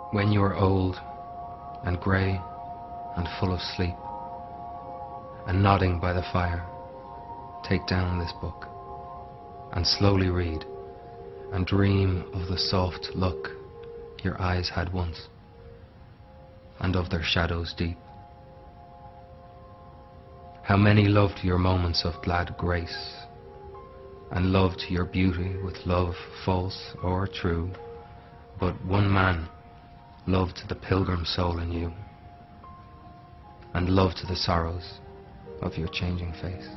When you are old and grey and full of sleep and nodding by the fire, take down this book and slowly read and dream of the soft look your eyes had once and of their shadows deep. How many loved your moments of glad grace and loved your beauty with love false or true, but one man loved the pilgrim soul in you and loved the sorrows of your changing face.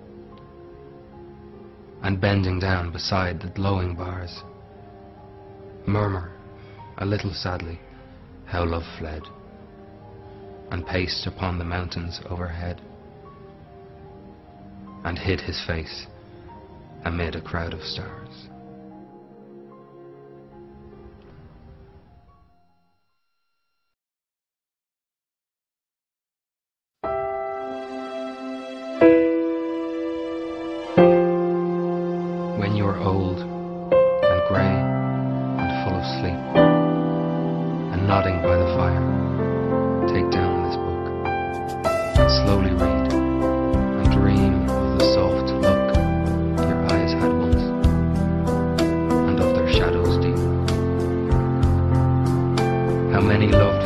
And bending down beside the glowing bars, murmur a little sadly how love fled and paced upon the mountains overhead and hid his face amid a crowd of stars. When you are old and grey and full of sleep and nodding by the fire, take down this book and slowly read and dream of the soft look your eyes had once and of their shadows deep. How many loved